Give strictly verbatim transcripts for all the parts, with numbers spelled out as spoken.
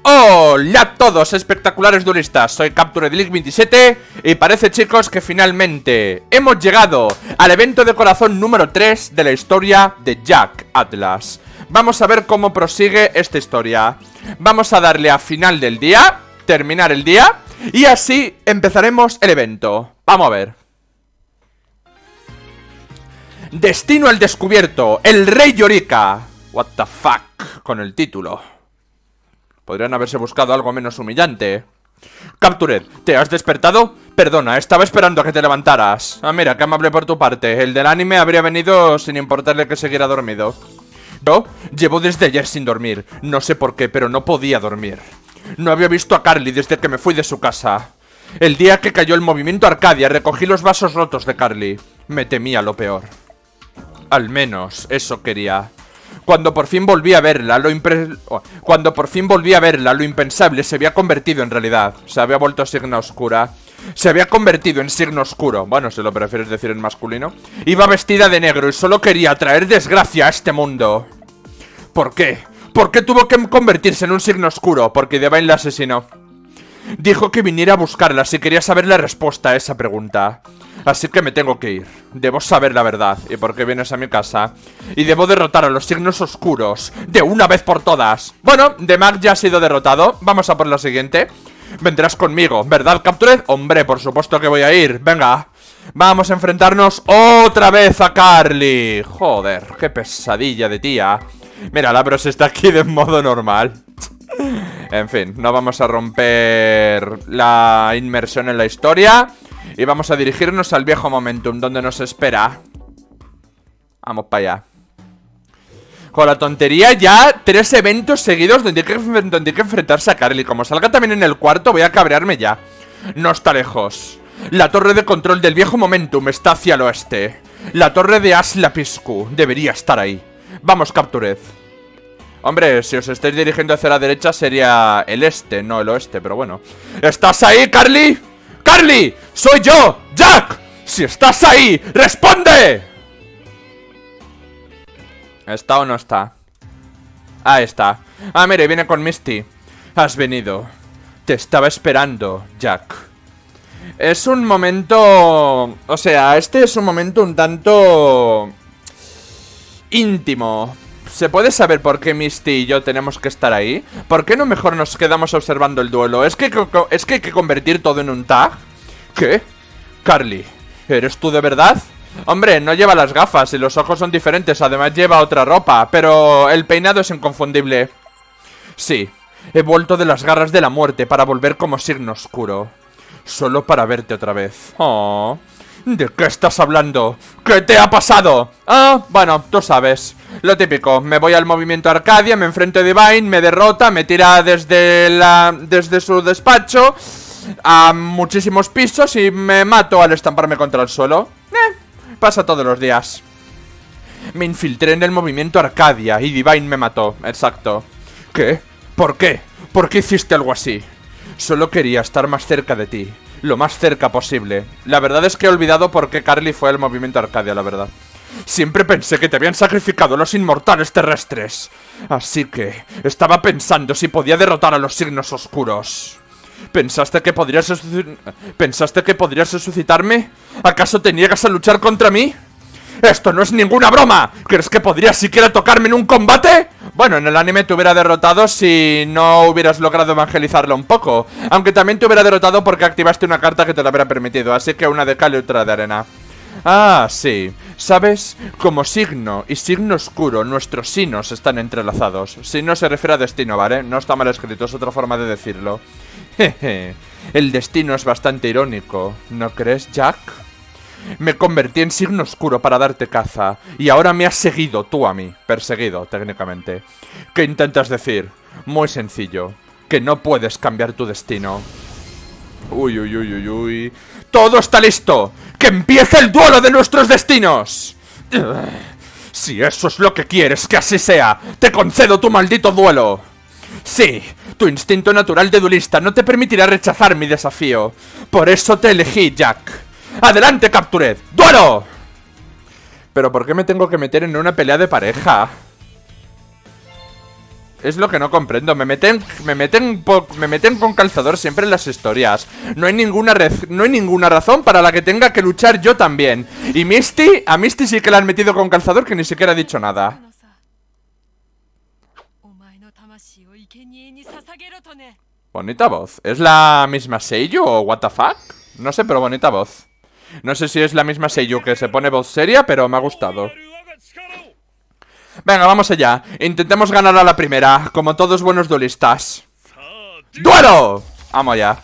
Hola a todos, espectaculares duelistas, soy Captured League veintisiete y parece, chicos, que finalmente hemos llegado al evento de corazón número tres de la historia de Jack Atlas. Vamos a ver cómo prosigue esta historia. Vamos a darle a final del día, terminar el día y así empezaremos el evento. Vamos a ver. Destino al descubierto, el rey Yorika. What the fuck con el título. Podrían haberse buscado algo menos humillante. Captured, ¿te has despertado? Perdona, estaba esperando a que te levantaras. Ah, mira, qué amable por tu parte. El del anime habría venido sin importarle que siguiera dormido. Yo llevo desde ayer sin dormir. No sé por qué, pero no podía dormir. No había visto a Carly desde que me fui de su casa. El día que cayó el movimiento Arcadia, recogí los vasos rotos de Carly. Me temía lo peor. Al menos, eso quería. Cuando por fin volví a verla, lo impre... Cuando por fin volví a verla, lo impensable se había convertido en realidad. Se había vuelto Signa Oscura. Se había convertido en signo oscuro. Bueno, si lo prefieres decir en masculino. Iba vestida de negro y solo quería traer desgracia a este mundo. ¿Por qué? ¿Por qué tuvo que convertirse en un signo oscuro? Porque Divine la asesinó. Dijo que viniera a buscarla si quería saber la respuesta a esa pregunta. Así que me tengo que ir. Debo saber la verdad. ¿Y por qué vienes a mi casa? Y debo derrotar a los signos oscuros de una vez por todas. Bueno, Demak ya ha sido derrotado. Vamos a por la siguiente. Vendrás conmigo, ¿verdad, Captured? Hombre, por supuesto que voy a ir. Venga. Vamos a enfrentarnos otra vez a Carly. Joder, qué pesadilla de tía. Mira, la bros está aquí de modo normal. En fin, no vamos a romper la inmersión en la historia. Y vamos a dirigirnos al viejo momentum, donde nos espera. Vamos para allá. Con la tontería ya, tres eventos seguidos donde hay, que, donde hay que enfrentarse a Carly. Como salga también en el cuarto, voy a cabrearme ya. No está lejos. La torre de control del viejo momentum está hacia el oeste. La torre de Aslapiscu debería estar ahí. Vamos, Captured. Hombre, si os estáis dirigiendo hacia la derecha sería el este, no el oeste, pero bueno. ¿Estás ahí, Carly? ¡Carly! ¡Soy yo! ¡Jack! ¡Si estás ahí! ¡Responde! ¿Está o no está? Ahí está. Ah, mire, viene con Misty. Has venido. Te estaba esperando, Jack. Es un momento... O sea, este es un momento un tanto... íntimo. ¿Se puede saber por qué Misty y yo tenemos que estar ahí? ¿Por qué no mejor nos quedamos observando el duelo? ¿Es que, es que hay que convertir todo en un tag? ¿Qué? Carly, ¿eres tú de verdad? Hombre, no lleva las gafas y los ojos son diferentes. Además lleva otra ropa, pero el peinado es inconfundible. Sí, he vuelto de las garras de la muerte para volver como signo oscuro. Solo para verte otra vez. Oh... ¿De qué estás hablando? ¿Qué te ha pasado? Ah, bueno, tú sabes. Lo típico, me voy al movimiento Arcadia, me enfrento a Divine, me derrota, me tira desde la desde su despacho a muchísimos pisos y me mato al estamparme contra el suelo. Eh, pasa todos los días. Me infiltré en el movimiento Arcadia y Divine me mató, exacto. ¿Qué? ¿Por qué? ¿Por qué hiciste algo así? Solo quería estar más cerca de ti. Lo más cerca posible. La verdad es que he olvidado por qué Carly fue al movimiento Arcadia, la verdad. Siempre pensé que te habían sacrificado los inmortales terrestres. Así que estaba pensando si podía derrotar a los signos oscuros. ¿Pensaste que podrías ¿Pensaste que podrías resucitarme? ¿Acaso te niegas a luchar contra mí? ¡Esto no es ninguna broma! ¿Crees que podrías siquiera tocarme en un combate? Bueno, en el anime te hubiera derrotado si no hubieras logrado evangelizarlo un poco. Aunque también te hubiera derrotado porque activaste una carta que te lo hubiera permitido. Así que una de cal y otra de arena. Ah, sí. ¿Sabes? Como signo y signo oscuro, nuestros sinos están entrelazados. Signo se refiere a destino, ¿vale? No está mal escrito, es otra forma de decirlo. Jeje. El destino es bastante irónico, ¿no crees, Jack? Me convertí en signo oscuro para darte caza. Y ahora me has seguido tú a mí. Perseguido, técnicamente. ¿Qué intentas decir? Muy sencillo. Que no puedes cambiar tu destino. Uy, uy, uy, uy, uy. ¡Todo está listo! ¡Que empiece el duelo de nuestros destinos! Si eso es lo que quieres, que así sea. Te concedo tu maldito duelo. Sí, tu instinto natural de duelista no te permitirá rechazar mi desafío. Por eso te elegí, Jack. ¡Adelante, Captured! ¡Duelo! ¿Pero por qué me tengo que meter en una pelea de pareja? Es lo que no comprendo. Me meten, me meten, me meten con calzador siempre en las historias. No hay ninguna no hay ninguna razón para la que tenga que luchar yo también. Y Misty, a Misty sí que la han metido con calzador, que ni siquiera ha dicho nada. Bonita voz. ¿Es la misma Seiyu o what the fuck? No sé, pero bonita voz. No sé si es la misma Seiyu que se pone voz seria, pero me ha gustado. Venga, vamos allá. Intentemos ganar a la primera, como todos buenos duelistas. ¡Duelo! Vamos allá.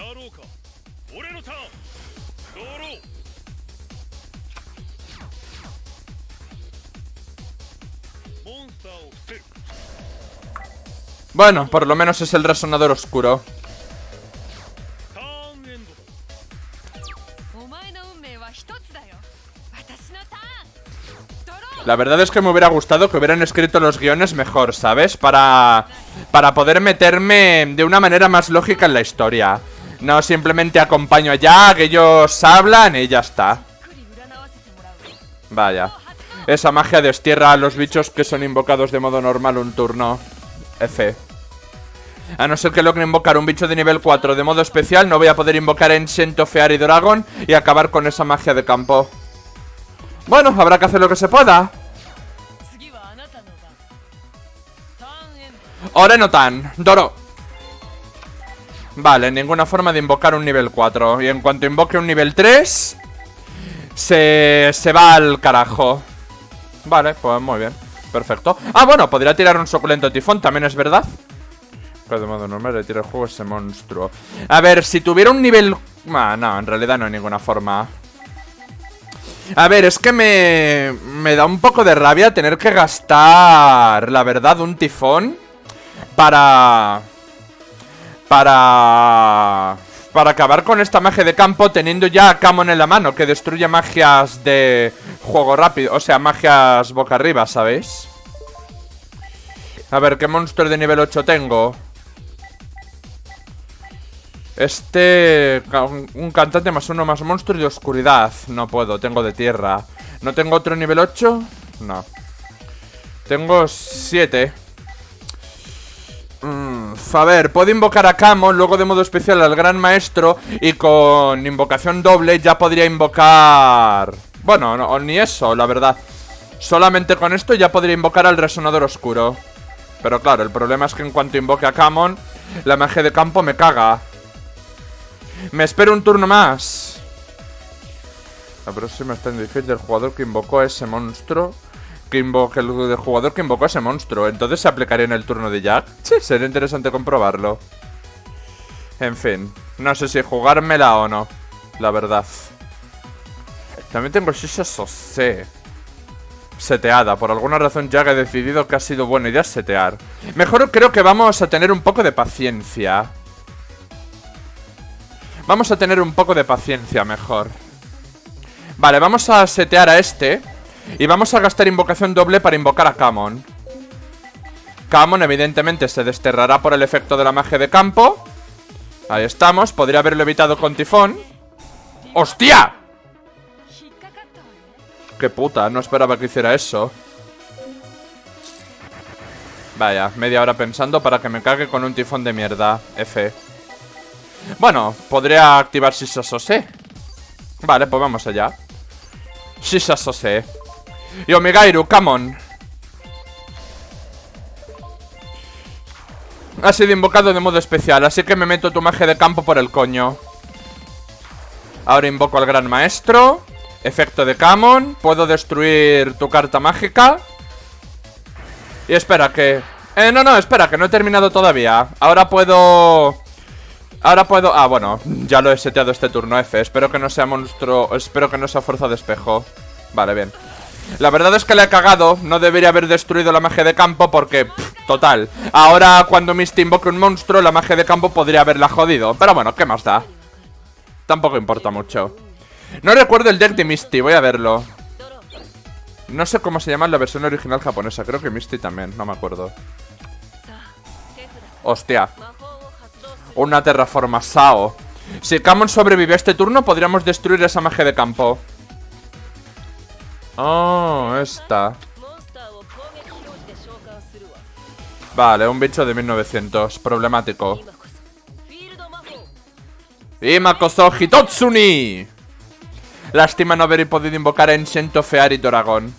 Bueno, por lo menos es el resonador oscuro. La verdad es que me hubiera gustado que hubieran escrito los guiones mejor, ¿sabes? Para, para poder meterme de una manera más lógica en la historia. No simplemente acompaño allá, que ellos hablan y ya está. Vaya. Esa magia destierra a los bichos que son invocados de modo normal un turno. F. A no ser que logre invocar un bicho de nivel cuatro de modo especial, no voy a poder invocar Ancient of Fairy Dragon y acabar con esa magia de campo. Bueno, habrá que hacer lo que se pueda. Orenotan, Doro. Vale, ninguna forma de invocar un nivel cuatro. Y en cuanto invoque un nivel tres, Se, se va al carajo. Vale, pues muy bien. Perfecto. Ah, bueno, podría tirar un suculento tifón, también es verdad. Pero de modo normal retira el juego ese monstruo. A ver, si tuviera un nivel... Ah, no, en realidad no hay ninguna forma. A ver, es que me... Me da un poco de rabia tener que gastar, la verdad, un tifón Para... Para... Para acabar con esta magia de campo teniendo ya a Camon en la mano, que destruye magias de juego rápido, o sea, magias boca arriba, ¿sabéis? A ver, ¿qué monstruo de nivel ocho tengo? Este... Un cantante más uno más monstruo de oscuridad. No puedo, tengo de tierra. ¿No tengo otro nivel ocho? No. Tengo siete. Mm, a ver, puedo invocar a Camon, luego de modo especial al Gran Maestro. Y con invocación doble ya podría invocar... Bueno, no, ni eso, la verdad. Solamente con esto ya podría invocar al Resonador Oscuro. Pero claro, el problema es que en cuanto invoque a Camon, la magia de campo me caga. Me espero un turno más. La próxima está en difícil del jugador que invocó a ese monstruo. Que invoque el del jugador que invocó a ese monstruo. Entonces se aplicaría en el turno de Jack. Sí, sería interesante comprobarlo. En fin, no sé si jugármela o no, la verdad. También tengo Shisha Sose seteada. Por alguna razón Jack ha decidido que ha sido buena idea setear. Mejor creo que vamos a tener un poco de paciencia. Vamos a tener un poco de paciencia mejor. Vale, vamos a setear a este. Y vamos a gastar invocación doble para invocar a Camon. Camon evidentemente se desterrará por el efecto de la magia de campo. Ahí estamos, podría haberlo evitado con tifón. ¡Hostia! ¡Qué puta! No esperaba que hiciera eso. Vaya, media hora pensando para que me cague con un tifón de mierda. F. Bueno, podría activar Shisha Sose. Vale, pues vamos allá. Shisha Sose. Y Omegairu, Camon. Ha sido invocado de modo especial, así que me meto tu magia de campo por el coño. Ahora invoco al Gran Maestro. Efecto de Camon. Puedo destruir tu carta mágica. Y espera que... Eh, no, no, espera, que no he terminado todavía. Ahora puedo... Ahora puedo... Ah, bueno, ya lo he seteado este turno, F. Espero que no sea monstruo... Espero que no sea fuerza de espejo. Vale, bien. La verdad es que le he cagado. No debería haber destruido la magia de campo porque... Pff, total. Ahora cuando Misty invoque un monstruo, la magia de campo podría haberla jodido. Pero bueno, ¿qué más da? Tampoco importa mucho. No recuerdo el deck de Misty, voy a verlo. No sé cómo se llama en la versión original japonesa. Creo que Misty también, no me acuerdo. Hostia. Una terraforma Sao. Si Camon sobrevive a este turno, podríamos destruir esa magia de campo. Oh, esta. Vale, un bicho de mil novecientos. Problemático. Imakoso Hitotsuni. Lástima no haber podido invocar a Ancient of Fear y Dragón.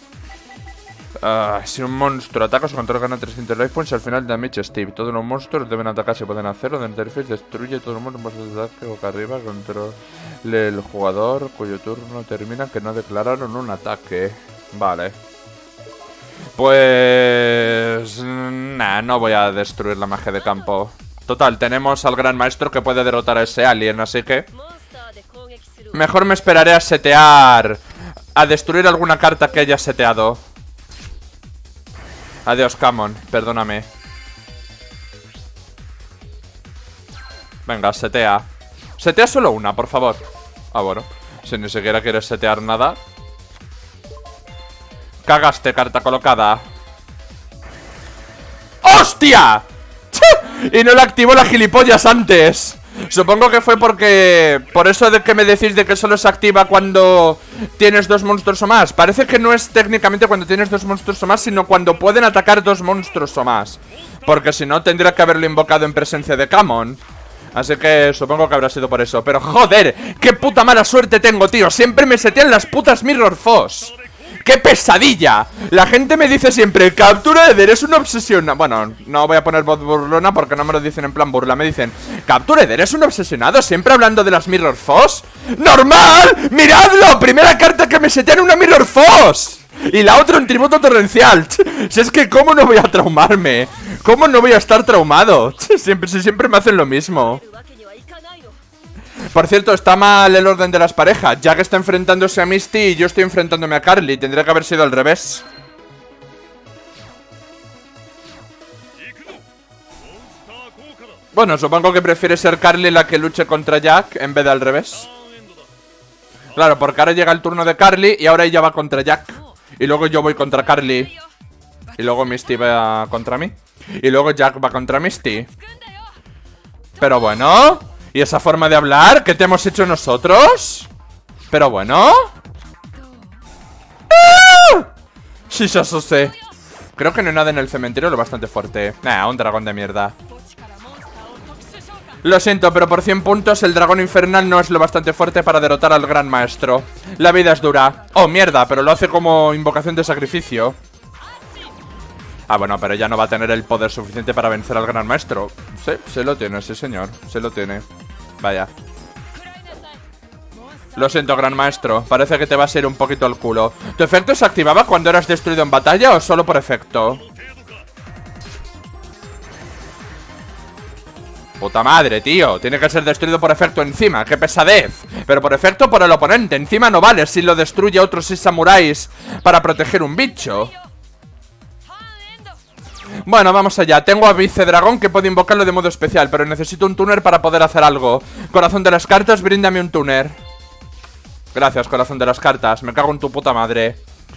Uh, si un monstruo ataca, su control gana trescientos life points al final de damage Steve. Todos los monstruos deben atacar si pueden hacerlo. De interface destruye todo el mundo en de ataque boca arriba. Control el jugador cuyo turno termina que no declararon un ataque. Vale. Pues... Nah, no voy a destruir la magia de campo. Total, tenemos al gran maestro que puede derrotar a ese alien, así que... Mejor me esperaré a setear... A destruir alguna carta que haya seteado. Adiós, Camon, perdóname. Venga, setea. Setea solo una, por favor. Ah, bueno, si ni siquiera quieres setear nada. Cagaste, carta colocada. ¡Hostia! Y no la activó la gilipollas antes. Supongo que fue porque... Por eso de que me decís de que solo se activa cuando tienes dos monstruos o más. Parece que no es técnicamente cuando tienes dos monstruos o más, sino cuando pueden atacar dos monstruos o más. Porque si no, tendría que haberlo invocado en presencia de Camon. Así que supongo que habrá sido por eso. Pero joder, qué puta mala suerte tengo, tío. Siempre me setean las putas Mirror Force. ¡Qué pesadilla! La gente me dice siempre, Captura Eder es una obsesión. Bueno, no voy a poner voz burlona porque no me lo dicen en plan burla. Me dicen, Captura Eder es un obsesionado, siempre hablando de las Mirror Force. ¡Normal! ¡Miradlo! Primera carta que me setean una Mirror Force. Y la otra un tributo torrencial. Si es que cómo no voy a traumarme. ¿Cómo no voy a estar traumado? Siempre, siempre me hacen lo mismo. Por cierto, está mal el orden de las parejas. Jack está enfrentándose a Misty y yo estoy enfrentándome a Carly. Tendría que haber sido al revés. Bueno, supongo que prefiere ser Carly la que luche contra Jack en vez de al revés. Claro, porque ahora llega el turno de Carly y ahora ella va contra Jack. Y luego yo voy contra Carly. Y luego Misty va contra mí. Y luego Jack va contra Misty. Pero bueno... ¿Y esa forma de hablar? ¿Qué te hemos hecho nosotros? Pero bueno. ¡Ah! Sí, ya eso sé. Creo que no hay nada en el cementerio lo bastante fuerte. Nah, un dragón de mierda. Lo siento, pero por cien puntos el dragón infernal no es lo bastante fuerte para derrotar al gran maestro. La vida es dura. Oh, mierda, pero lo hace como invocación de sacrificio. Ah, bueno, pero ya no va a tener el poder suficiente para vencer al gran maestro. Sí, se lo tiene, sí señor, se lo tiene. Vaya. Lo siento, gran maestro, parece que te va a ser un poquito al culo. ¿Tu efecto se activaba cuando eras destruido en batalla o solo por efecto? Puta madre, tío, tiene que ser destruido por efecto encima, qué pesadez. Pero por efecto por el oponente, encima no vale si lo destruye otros seis samuráis para proteger un bicho. Bueno, vamos allá. Tengo a Vicedragón que puede invocarlo de modo especial, pero necesito un tuner para poder hacer algo. Corazón de las cartas, bríndame un tuner. Gracias, corazón de las cartas. Me cago en tu puta madre.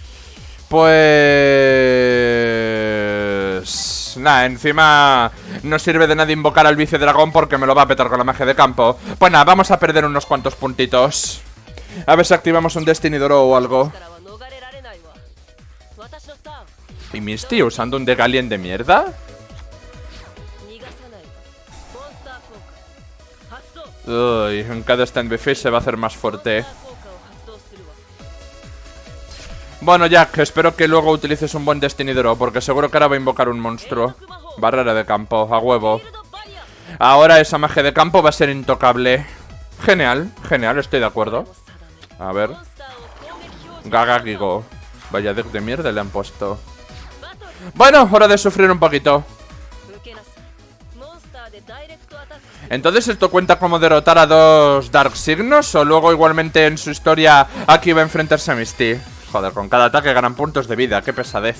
Pues... Nada, encima no sirve de nada invocar al Vicedragón porque me lo va a petar con la magia de campo. Pues nada, vamos a perder unos cuantos puntitos. A ver si activamos un Destiny Doro o algo. ¿Y Misty usando un Degalien de mierda? Uy, en cada stand buffet se va a hacer más fuerte. Bueno, Jack, espero que luego utilices un buen Destiny Draw, porque seguro que ahora va a invocar un monstruo. Barrera de campo, a huevo. Ahora esa magia de campo va a ser intocable. Genial, genial, estoy de acuerdo. A ver. Gaga Gigo. Vaya deck de mierda le han puesto. Bueno, hora de sufrir un poquito. Entonces, ¿esto cuenta como derrotar a dos Dark Signos? ¿O luego igualmente en su historia aquí va a enfrentarse a Misty? Joder, con cada ataque ganan puntos de vida, qué pesadez.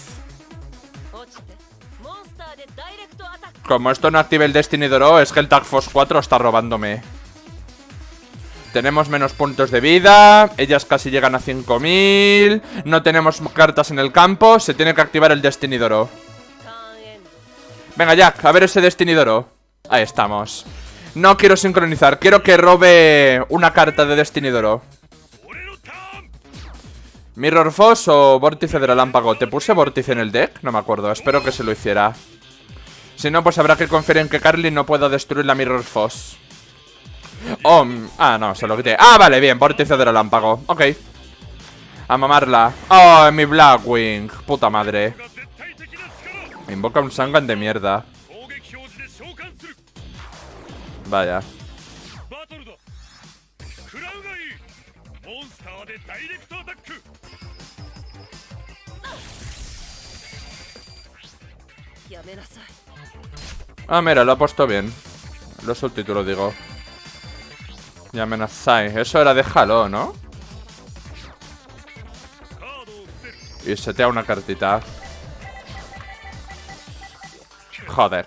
Como esto no active el Destiny Doro, es que el Tag Force cuatro está robándome. Tenemos menos puntos de vida. Ellas casi llegan a cinco mil. No tenemos cartas en el campo. Se tiene que activar el Destiny Doro. Venga, Jack, a ver ese Destiny Doro. Ahí estamos. No quiero sincronizar, quiero que robe una carta de Destiny Doro. ¿Mirror Force o Vórtice de Relámpago? ¿Te puse Vórtice en el deck? No me acuerdo, espero que se lo hiciera. Si no, pues habrá que confiar en que Carly no pueda destruir la Mirror Force. Oh, ah, no, se lo quité. Ah, vale, bien, vórtice de relámpago. Ok. A mamarla. Oh, mi Blackwing. Puta madre. Me invoca un Sangan de mierda. Vaya. Ah, mira, lo ha puesto bien. Lo subtítulo, digo. Yamenazai. Eso era de Halo, ¿no? Y setea una cartita. Joder.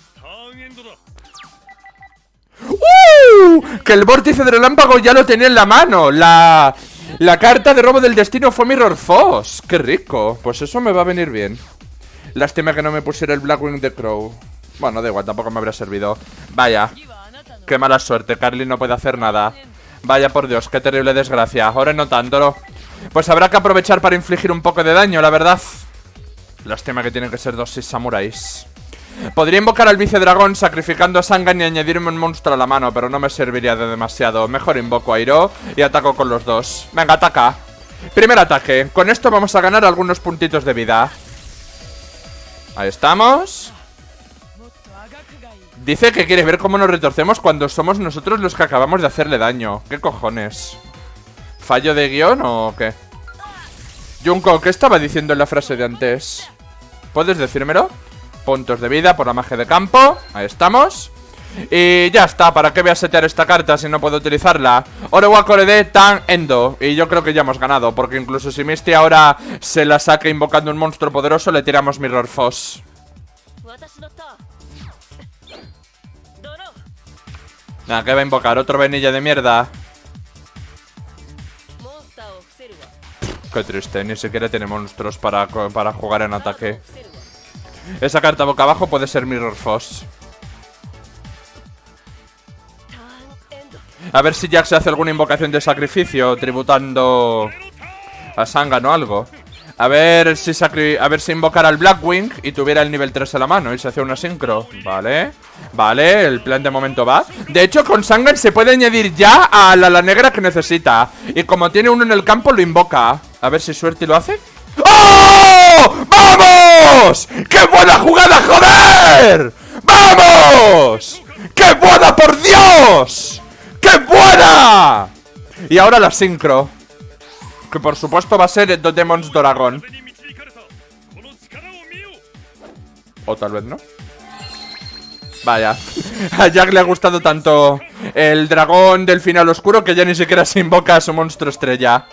¡Uh! Que el vórtice de relámpago ya lo tenía en la mano. La... La carta de robo del destino fue Mirror Force. ¡Qué rico! Pues eso me va a venir bien. Lástima que no me pusiera el Blackwing de Crow. Bueno, da igual, tampoco me habría servido. Vaya. Qué mala suerte, Carly no puede hacer nada. Vaya por Dios, qué terrible desgracia. Ahora notándolo. Pues habrá que aprovechar para infligir un poco de daño, la verdad. Lástima que tienen que ser dos seis samuráis. Podría invocar al vicedragón sacrificando a Sangan y añadirme un monstruo a la mano, pero no me serviría de demasiado. Mejor invoco a Hiro y ataco con los dos. Venga, ataca. Primer ataque. Con esto vamos a ganar algunos puntitos de vida. Ahí estamos. Dice que quiere ver cómo nos retorcemos cuando somos nosotros los que acabamos de hacerle daño. ¿Qué cojones? ¿Fallo de guión o qué? Junko, ¿qué estaba diciendo en la frase de antes? ¿Puedes decírmelo? Puntos de vida por la magia de campo. Ahí estamos. Y ya está, ¿para qué voy a setear esta carta si no puedo utilizarla? Orewa Korede Tan Endo. Y yo creo que ya hemos ganado, porque incluso si Misty ahora se la saca invocando un monstruo poderoso, le tiramos Mirror Force. Nada, ¿qué va a invocar? ¿Otro venilla de mierda? Qué triste, ni siquiera tiene monstruos para, para jugar en ataque. Esa carta boca abajo puede ser Mirror Force. A ver si Jack se hace alguna invocación de sacrificio tributando a Sangan o algo. A ver si sacri a ver si invocara al Blackwing y tuviera el nivel tres en la mano y se hacía una sincro. Vale, vale, el plan de momento va. De hecho, con Sangan se puede añadir ya a la, la negra que necesita. Y como tiene uno en el campo, lo invoca. A ver si suerte lo hace. ¡Oh! ¡Vamos! ¡Qué buena jugada, joder! ¡Vamos! ¡Qué buena, por Dios! ¡Qué buena! Y ahora la sincro, que por supuesto va a ser The Demon's Dragon. O tal vez no. Vaya. A Jack le ha gustado tanto el dragón del final oscuro que ya ni siquiera se invoca a su monstruo estrella.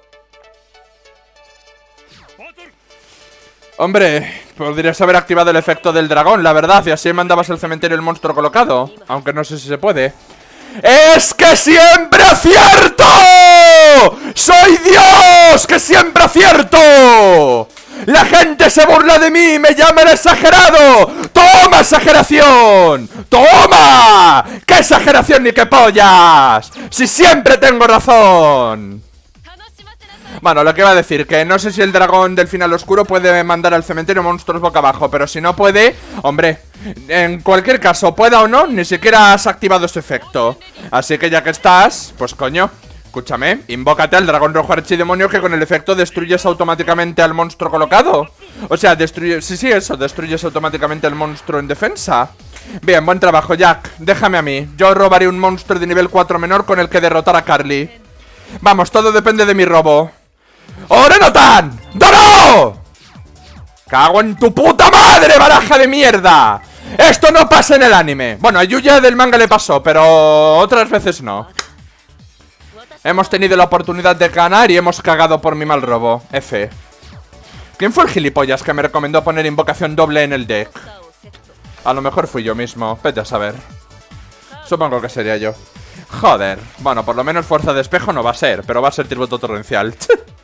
Hombre, podrías haber activado el efecto del dragón, la verdad, y así mandabas al cementerio el monstruo colocado. Aunque no sé si se puede. ¡Es que siempre acierto! ¡Soy Dios! ¡Que siempre acierto! ¡La gente se burla de mí! ¡Me llaman exagerado! ¡Toma, exageración! ¡Toma! ¡Qué exageración ni qué pollas! ¡Si siempre tengo razón! Bueno, lo que iba a decir, que no sé si el dragón del final oscuro puede mandar al cementerio monstruos boca abajo, pero si no puede, hombre, en cualquier caso, pueda o no, ni siquiera has activado ese efecto. Así que ya que estás, pues coño, escúchame, invócate al dragón rojo archidemonio, que con el efecto destruyes automáticamente al monstruo colocado. O sea, destruyes, sí, sí, eso, destruyes automáticamente al monstruo en defensa. Bien, buen trabajo, Jack, déjame a mí. Yo robaré un monstruo de nivel cuatro menor con el que derrotar a Carly. Vamos, todo depende de mi robo. ¡Orenotan! ¡Doro! ¡Cago en tu puta madre, baraja de mierda! ¡Esto no pasa en el anime! Bueno, a Yuya del manga le pasó, pero otras veces no. Hemos tenido la oportunidad de ganar y hemos cagado por mi mal robo. F. ¿Quién fue el gilipollas que me recomendó poner invocación doble en el deck? A lo mejor fui yo mismo, vete a saber. Supongo que sería yo. Joder, bueno, por lo menos fuerza de espejo no va a ser, pero va a ser tributo torrencial.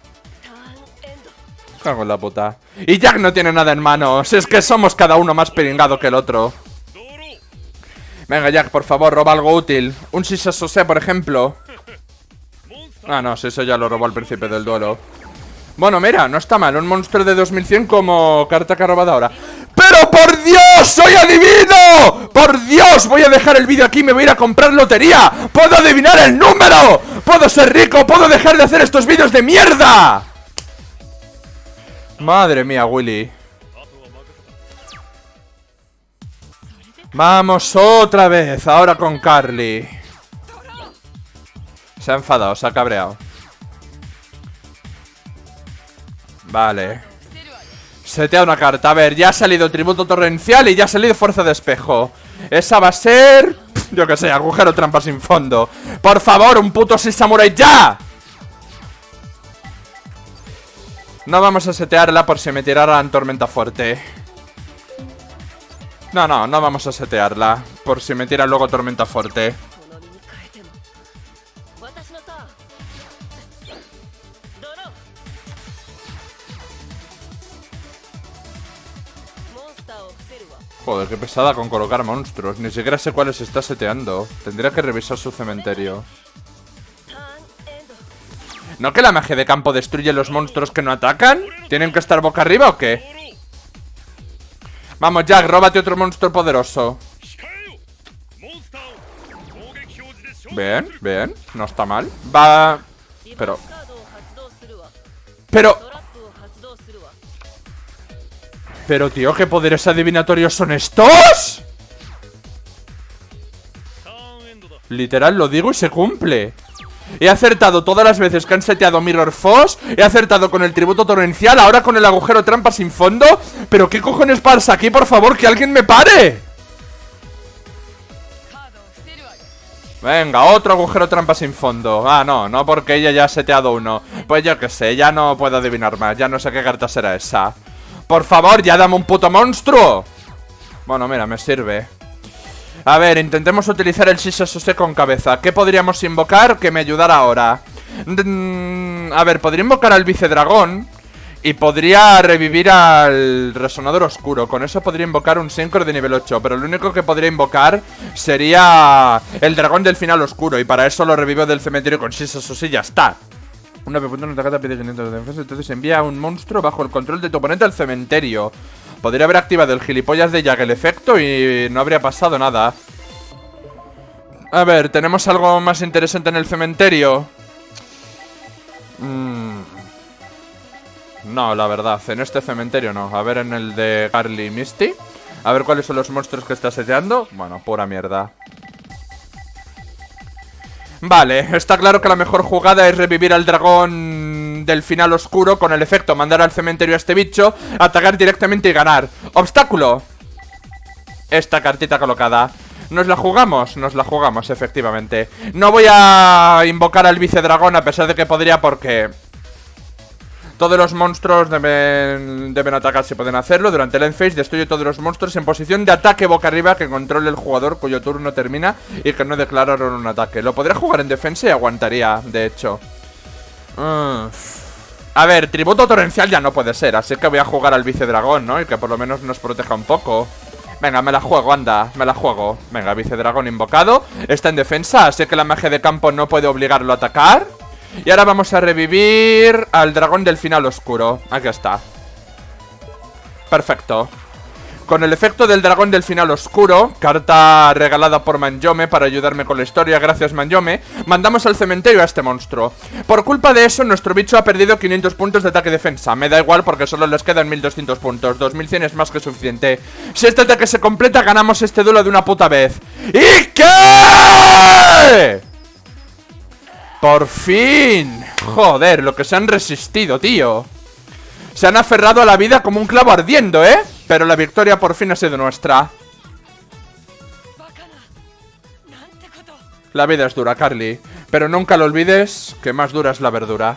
Cago en la puta. Y Jack no tiene nada en manos. Es que somos cada uno más peringado que el otro. Venga, Jack, por favor, roba algo útil. Un Shisasose, por ejemplo. Ah, no, si eso ya lo robó al principio del duelo. Bueno, mira, no está mal. Un monstruo de dos mil cien como carta que ha robado ahora. ¡Pero ¡Pero por Dios! ¡Soy adivino! ¡Por Dios! Voy a dejar el vídeo aquí y me voy a ir a comprar lotería. ¡Puedo adivinar el número! ¡Puedo ser rico! ¡Puedo dejar de hacer estos vídeos de mierda! Madre mía, Willy. Vamos otra vez, ahora con Carly. Se ha enfadado, se ha cabreado. Vale. Setea una carta, a ver, ya ha salido tributo torrencial y ya ha salido fuerza de espejo. Esa va a ser... yo que sé, agujero trampa sin fondo. Por favor, un puto Six Samurai ya. No vamos a setearla por si me tiraran tormenta fuerte. No, no, no vamos a setearla por si me tiran luego tormenta fuerte. Joder, qué pesada con colocar monstruos. Ni siquiera sé cuáles está seteando. Tendría que revisar su cementerio. ¿No que la magia de campo destruye los monstruos que no atacan? ¿Tienen que estar boca arriba o qué? Vamos, Jack, róbate otro monstruo poderoso. Bien, bien, no está mal. Va... Pero... Pero... Pero, tío, ¿qué poderes adivinatorios son estos? Literal, lo digo y se cumple. He acertado todas las veces que han seteado Mirror Force. He acertado con el tributo torrencial. Ahora con el agujero trampa sin fondo. ¿Pero qué cojones pasa aquí? Por favor, que alguien me pare. Venga, otro agujero trampa sin fondo. Ah, no, no porque ella ya ha seteado uno. Pues yo qué sé, ya no puedo adivinar más. Ya no sé qué carta será esa. Por favor, ya dame un puto monstruo. Bueno, mira, me sirve. A ver, intentemos utilizar el Shisasuse con cabeza. ¿Qué podríamos invocar que me ayudara ahora? Mm, a ver, podría invocar al vicedragón. Y podría revivir al resonador oscuro. Con eso podría invocar un Synchro de nivel ocho. Pero lo único que podría invocar sería el dragón del final oscuro. Y para eso lo revivo del cementerio con Shisasuse y ya está. Una punto no te pide quinientos de defensa. Entonces envía un monstruo bajo el control de tu oponente al cementerio. Podría haber activado el gilipollas de Jack el efecto y no habría pasado nada. A ver, ¿tenemos algo más interesante en el cementerio? Mm. No, la verdad, en este cementerio no. A ver en el de Carly y Misty. A ver cuáles son los monstruos que está seteando. Bueno, pura mierda. Vale, está claro que la mejor jugada es revivir al dragón del final oscuro con el efecto mandar al cementerio a este bicho, atacar directamente y ganar. Obstáculo. Esta cartita colocada. ¿Nos la jugamos? Nos la jugamos, efectivamente. No voy a invocar al vicedragón a pesar de que podría porque... todos los monstruos deben, deben atacar si pueden hacerlo. Durante el end phase destruye todos los monstruos en posición de ataque boca arriba que controle el jugador cuyo turno termina y que no declararon un ataque. Lo podría jugar en defensa y aguantaría, de hecho. Uh. A ver, tributo torrencial ya no puede ser, así que voy a jugar al vicedragón, ¿no? Y que por lo menos nos proteja un poco. Venga, me la juego, anda, me la juego. Venga, vicedragón invocado. Está en defensa, así que la magia de campo no puede obligarlo a atacar. Y ahora vamos a revivir al dragón del final oscuro. Aquí está. Perfecto. Con el efecto del dragón del final oscuro, carta regalada por Manjome para ayudarme con la historia, gracias Manjome, mandamos al cementerio a este monstruo. Por culpa de eso, nuestro bicho ha perdido quinientos puntos de ataque y defensa. Me da igual porque solo les quedan mil doscientos puntos. dos mil cien es más que suficiente. Si este ataque se completa, ganamos este duelo de una puta vez. ¿Y qué? ¡Por fin! Joder, lo que se han resistido, tío. Se han aferrado a la vida como un clavo ardiendo, ¿eh? Pero la victoria por fin ha sido nuestra. La vida es dura, Carly. Pero nunca lo olvides que más dura es la verdura.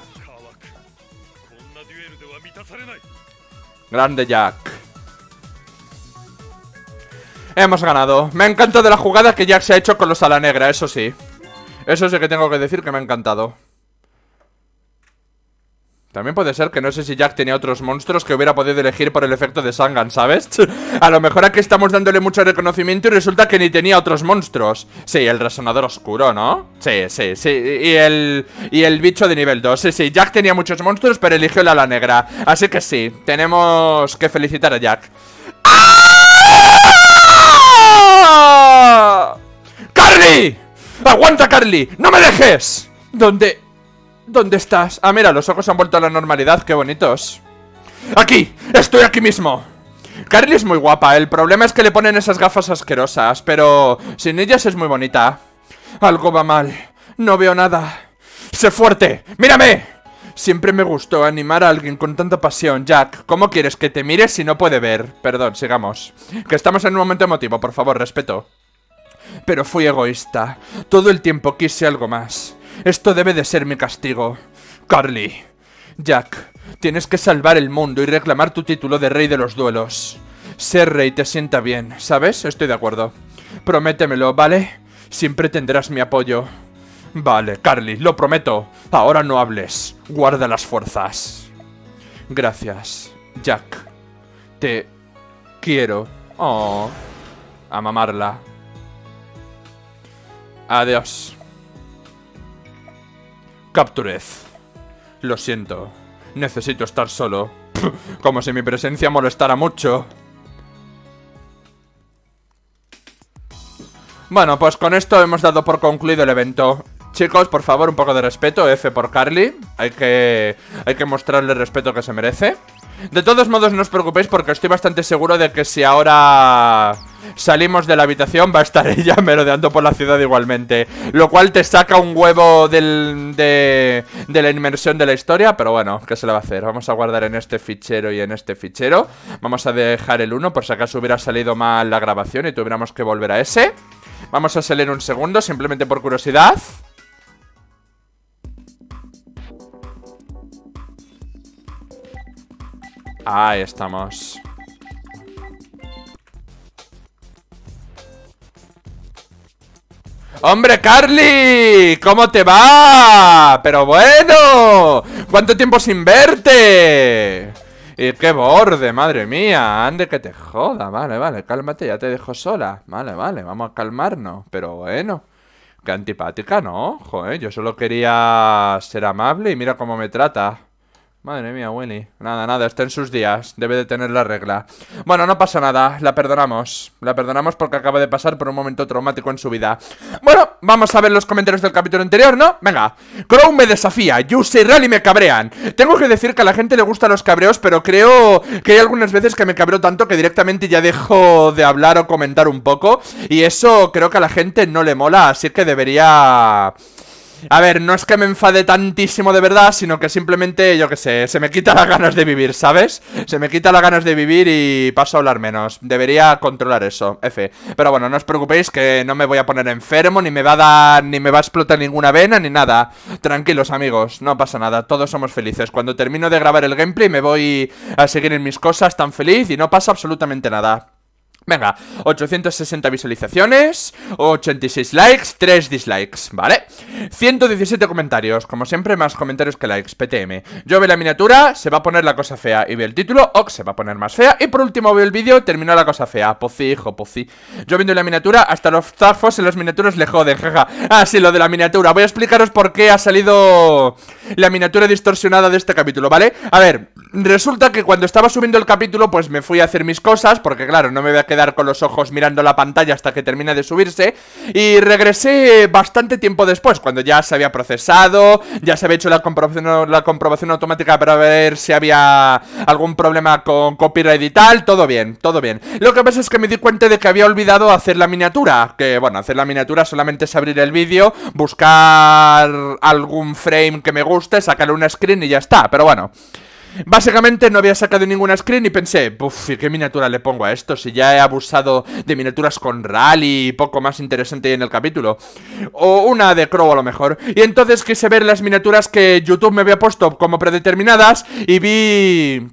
Grande Jack. Hemos ganado. Me ha encantado la jugada que Jack se ha hecho con los ala negra, eso sí. Eso sí que tengo que decir que me ha encantado. También puede ser que no sé si Jack tenía otros monstruos que hubiera podido elegir por el efecto de Sangan, ¿sabes? A lo mejor aquí estamos dándole mucho reconocimiento y resulta que ni tenía otros monstruos. Sí, el resonador oscuro, ¿no? Sí, sí, sí. Y el, y el bicho de nivel dos. Sí, sí, Jack tenía muchos monstruos pero eligió la ala negra. Así que sí, tenemos que felicitar a Jack. ¡Ah! ¡Carly! ¡Aguanta, Carly! ¡No me dejes! ¿Dónde? ¿Dónde estás? Ah, mira, los ojos han vuelto a la normalidad, qué bonitos. ¡Aquí! ¡Estoy aquí mismo! Carly es muy guapa, el problema es que le ponen esas gafas asquerosas, pero sin ellas es muy bonita. Algo va mal, no veo nada. ¡Sé fuerte! ¡Mírame! Siempre me gustó animar a alguien con tanta pasión. Jack, ¿cómo quieres que te mires si no puede ver? Perdón, sigamos. Que estamos en un momento emotivo, por favor, respeto. Pero fui egoísta. Todo el tiempo quise algo más. Esto debe de ser mi castigo. Carly. Jack, tienes que salvar el mundo y reclamar tu título de rey de los duelos. Ser rey te sienta bien, ¿sabes? Estoy de acuerdo. Prométemelo, ¿vale? Siempre tendrás mi apoyo. Vale, Carly, lo prometo. Ahora no hables. Guarda las fuerzas. Gracias, Jack. Te quiero. Oh. A mamarla. Adiós. Captured. Lo siento. Necesito estar solo. Como si mi presencia molestara mucho. Bueno, pues con esto hemos dado por concluido el evento. Chicos, por favor, un poco de respeto. F por Carly. Hay que, hay que mostrarle el respeto que se merece. De todos modos, no os preocupéis porque estoy bastante seguro de que si ahora salimos de la habitación va a estar ella merodeando por la ciudad igualmente. Lo cual te saca un huevo del, de, de la inmersión de la historia. Pero bueno, ¿qué se le va a hacer? Vamos a guardar en este fichero y en este fichero. Vamos a dejar el uno por si acaso hubiera salido mal la grabación y tuviéramos que volver a ese. Vamos a salir un segundo, simplemente por curiosidad. Ahí estamos. ¡Hombre, Carly! ¿Cómo te va? Pero bueno, ¿cuánto tiempo sin verte? Y qué borde, madre mía. Ande que te joda. Vale, vale, cálmate, ya te dejo sola. Vale, vale, vamos a calmarnos. Pero bueno, qué antipática, ¿no? Joder, yo solo quería ser amable y mira cómo me trata. Madre mía, Willy. Nada, nada, está en sus días. Debe de tener la regla. Bueno, no pasa nada, la perdonamos. La perdonamos porque acaba de pasar por un momento traumático en su vida. Bueno, vamos a ver los comentarios del capítulo anterior, ¿no? Venga. Crow me desafía, Juice y Rally me cabrean. Tengo que decir que a la gente le gustan los cabreos, pero creo que hay algunas veces que me cabreo tanto que directamente ya dejo de hablar o comentar un poco. Y eso creo que a la gente no le mola, así que debería... A ver, no es que me enfade tantísimo de verdad, sino que simplemente, yo qué sé, se me quita las ganas de vivir, ¿sabes? Se me quita las ganas de vivir y paso a hablar menos. Debería controlar eso, F. Pero bueno, no os preocupéis que no me voy a poner enfermo, ni me va a dar, ni me va a explotar ninguna vena, ni nada. Tranquilos, amigos, no pasa nada, todos somos felices. Cuando termino de grabar el gameplay me voy a seguir en mis cosas tan feliz y no pasa absolutamente nada. Venga, ochocientas sesenta visualizaciones, ochenta y seis likes, tres dislikes, ¿vale? ciento diecisiete comentarios, como siempre más comentarios que likes, P T M. Yo veo la miniatura, se va a poner la cosa fea y veo el título, ok, se va a poner más fea. Y por último veo el vídeo, terminó la cosa fea, pozi, hijo, pozi. Yo viendo la miniatura, hasta los zafos en las miniaturas le joden, jaja. Ah, sí, lo de la miniatura, voy a explicaros por qué ha salido la miniatura distorsionada de este capítulo, ¿vale? A ver, resulta que cuando estaba subiendo el capítulo, pues me fui a hacer mis cosas, porque claro, no me voy a quedar con los ojos mirando la pantalla hasta que termine de subirse. Y regresé bastante tiempo después, cuando ya se había procesado, ya se había hecho la comprobación, la comprobación automática para ver si había algún problema con copyright y tal. Todo bien, todo bien. Lo que pasa es que me di cuenta de que había olvidado hacer la miniatura. Que bueno, hacer la miniatura solamente es abrir el vídeo, buscar algún frame que me guste, sacarle una screen y ya está. Pero bueno, básicamente no había sacado ninguna screen y pensé, uff, ¿qué miniatura le pongo a esto? Si ya he abusado de miniaturas con rally y poco más interesante en el capítulo. O una de Crow a lo mejor. Y entonces quise ver las miniaturas que YouTube me había puesto como predeterminadas y vi...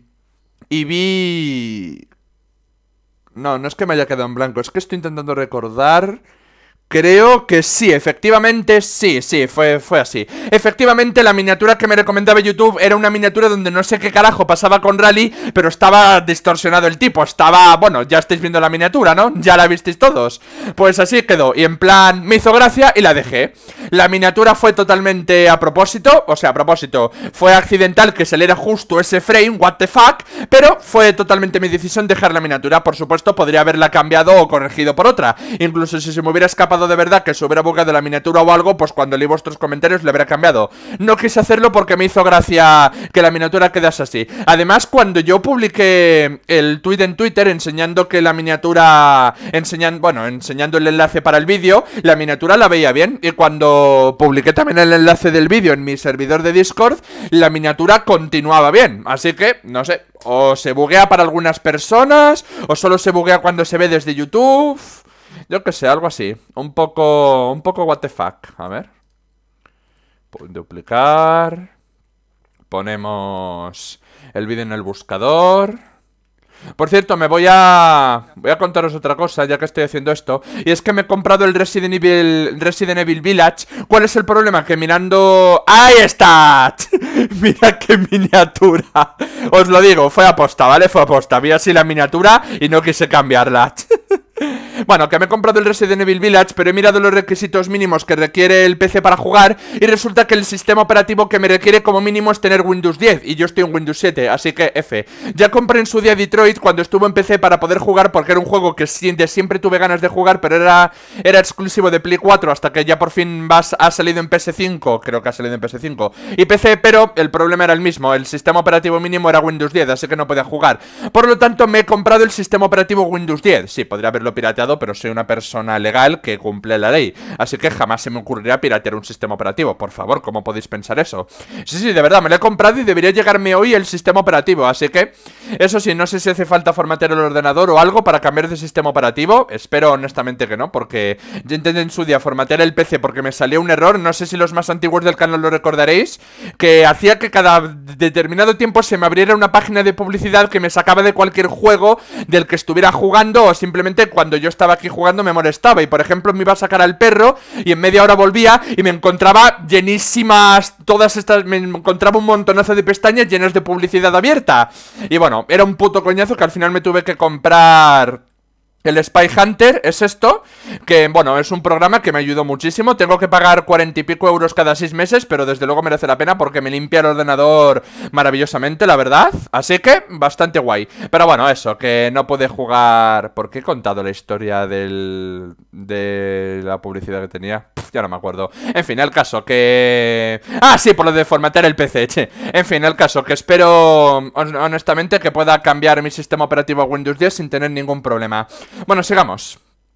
Y vi... No, no es que me haya quedado en blanco, es que estoy intentando recordar... Creo que sí, efectivamente sí, sí, fue, fue así. Efectivamente la miniatura que me recomendaba YouTube era una miniatura donde no sé qué carajo pasaba con Rally, pero estaba distorsionado el tipo, estaba, bueno, ya estáis viendo la miniatura, ¿no? Ya la visteis todos. Pues así quedó, y en plan, me hizo gracia y la dejé. La miniatura fue totalmente a propósito, o sea, a propósito, fue accidental que saliera justo ese frame, what the fuck, pero fue totalmente mi decisión dejar la miniatura. Por supuesto, podría haberla cambiado o corregido por otra, incluso si se me hubiera escapado de verdad que se hubiera bugado la miniatura o algo, pues cuando leí vuestros comentarios le habría cambiado. No quise hacerlo porque me hizo gracia que la miniatura quedase así. Además, cuando yo publiqué el tweet en Twitter enseñando que la miniatura, enseñando, bueno, enseñando el enlace para el vídeo, la miniatura la veía bien. Y cuando publiqué también el enlace del vídeo en mi servidor de Discord, la miniatura continuaba bien. Así que, no sé, o se buguea para algunas personas, o solo se buguea cuando se ve desde YouTube. Yo que sé, algo así. Un poco... Un poco what the fuck. A ver. Duplicar. Ponemos el vídeo en el buscador. Por cierto, me voy a... Voy a contaros otra cosa, ya que estoy haciendo esto. Y es que me he comprado el Resident Evil... Resident Evil Village. ¿Cuál es el problema? Que mirando... ¡Ahí está! Mira qué miniatura. Os lo digo, fue aposta, ¿vale? Fue aposta. Vi así la miniatura y no quise cambiarla. Bueno, que me he comprado el Resident Evil Village, pero he mirado los requisitos mínimos que requiere el P C para jugar y resulta que el sistema operativo que me requiere como mínimo es tener Windows diez y yo estoy en Windows siete, así que F. Ya compré en su día Detroit cuando estuvo en P C para poder jugar porque era un juego que de siempre tuve ganas de jugar, pero era, era exclusivo de Play cuatro hasta que ya por fin vas, ha salido en P S cinco, creo que ha salido en P S cinco y P C, pero el problema era el mismo, el sistema operativo mínimo era Windows diez, así que no podía jugar. Por lo tanto me he comprado el sistema operativo Windows diez, sí, podría haberlo pirateado, pero soy una persona legal que cumple la ley, así que jamás se me ocurriría piratear un sistema operativo. Por favor, ¿cómo podéis pensar eso? Sí, sí, de verdad, me lo he comprado y debería llegarme hoy el sistema operativo, así que, eso sí, no sé si hace falta formatear el ordenador o algo para cambiar de sistema operativo. Espero honestamente que no, porque yo intenté en su día formatear el P C porque me salió un error, no sé si los más antiguos del canal lo recordaréis, que hacía que cada determinado tiempo se me abriera una página de publicidad que me sacaba de cualquier juego del que estuviera jugando, o simplemente cuando yo estaba aquí jugando me molestaba y por ejemplo me iba a sacar al perro y en media hora volvía y me encontraba llenísimas, todas estas, me encontraba un montonazo de pestañas llenas de publicidad abierta y bueno, era un puto coñazo que al final me tuve que comprar. El Spy Hunter es esto, que bueno, es un programa que me ayudó muchísimo. Tengo que pagar cuarenta y pico euros cada seis meses, pero desde luego merece la pena porque me limpia el ordenador maravillosamente, la verdad. Así que, bastante guay. Pero bueno, eso, que no puede jugar... ¿Por qué he contado la historia del... de la publicidad que tenía? Pff, ya no me acuerdo. En fin, el caso que... Ah, sí, por lo de formatear el P C, che. En fin, el caso que espero, honestamente, que pueda cambiar mi sistema operativo a Windows diez sin tener ningún problema. Bueno, sigamos.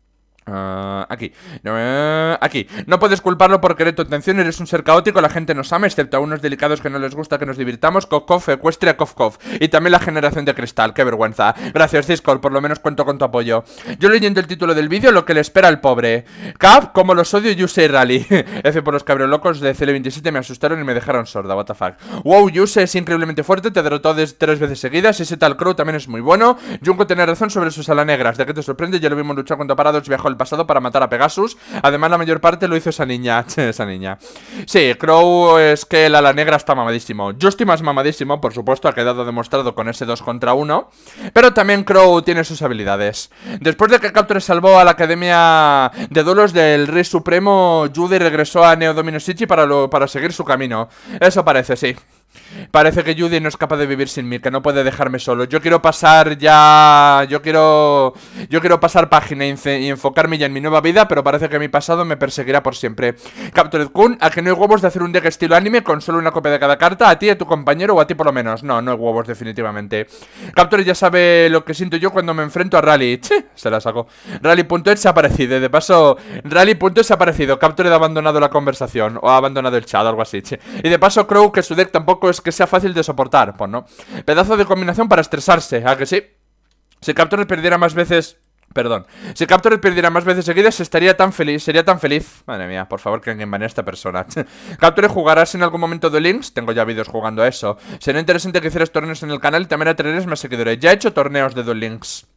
Uh, aquí uh, Aquí, no puedes culparlo por querer tu atención. Eres un ser caótico, la gente nos ama, excepto a unos delicados que no les gusta que nos divirtamos. Cof, cof, ecuestria, cof, cof. Y también la generación de cristal, qué vergüenza. Gracias Discord, por lo menos cuento con tu apoyo. Yo leyendo el título del vídeo, lo que le espera al pobre. Cap, como los odio, Yuse Rally. F por los cabros locos de C L veintisiete me asustaron y me dejaron sorda, what the fuck. Wow, Yuse es increíblemente fuerte, te derrotó tres veces seguidas. Ese tal Crow también es muy bueno. Junko tiene razón sobre sus alanegras. ¿De qué te sorprende? Ya lo vimos luchar contra parados, viajó al pasado para matar a Pegasus. Además la mayor parte lo hizo esa niña. Esa niña. Sí, Crow es que el ala negra está mamadísimo. Yo estoy más mamadísimo, por supuesto, ha quedado demostrado con ese dos contra uno. Pero también Crow tiene sus habilidades. Después de que Capture salvó a la academia de duelos del Rey Supremo, Judy regresó a Neo Domino Shichi para, lo, para seguir su camino. Eso parece, sí. Parece que Judy no es capaz de vivir sin mí, que no puede dejarme solo. Yo quiero pasar ya... Yo quiero... Yo quiero pasar página y, y enfocarme ya en mi nueva vida, pero parece que mi pasado me perseguirá por siempre. Captured Kun, a que no hay huevos de hacer un deck estilo anime con solo una copia de cada carta, a ti, a tu compañero o a ti por lo menos. No, no hay huevos definitivamente. Captured ya sabe lo que siento yo cuando me enfrento a Rally. Che, se la sacó. Rally.es se ha aparecido, de paso... Rally.es se ha aparecido. Captured ha abandonado la conversación, o ha abandonado el chat, algo así, che. Y de paso Crow, que su deck tampoco es que sea fácil de soportar, pues no. Pedazo de combinación para estresarse, ¿a que sí? Si Capture perdiera más veces... Perdón. Si Capture perdiera más veces seguidas, estaría tan feliz, sería tan feliz. Madre mía, por favor, que alguien banee a esta persona. Capture, ¿jugarás en algún momento de Links? Tengo ya vídeos jugando a eso. Será interesante que hicieras torneos en el canal y también atraerías más seguidores. Ya he hecho torneos de Duel Links.